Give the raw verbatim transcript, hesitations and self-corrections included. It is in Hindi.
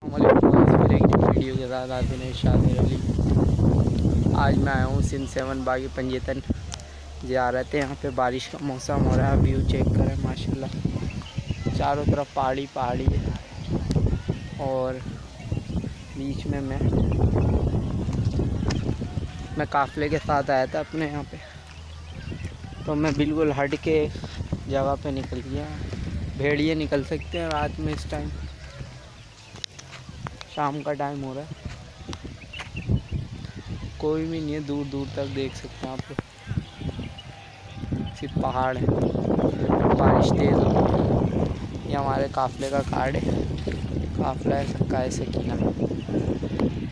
फिर एक वीडियो के साथ आते हैं शादी अली। आज मैं आया हूँ सिंध सेवन बागी पंजेतन जा रहे थे। यहाँ पे बारिश का मौसम हो रहा है। व्यू चेक करें माशाल्लाह, चारों तरफ पहाड़ी पहाड़ी है और बीच में मैं मैं काफ़िले के साथ आया था अपने यहाँ पे। तो मैं बिल्कुल हट के जगह पे निकल गया। भेड़िए निकल सकते हैं रात में, इस टाइम शाम का टाइम हो रहा है, कोई भी नहीं है। दूर दूर तक देख सकते हैं आप लोग, सिर्फ पहाड़ है। बारिश तेज़ हो रही है। ये हमारे काफ़िले का कार्ड है, काफ़िला है सबका ऐसे किना।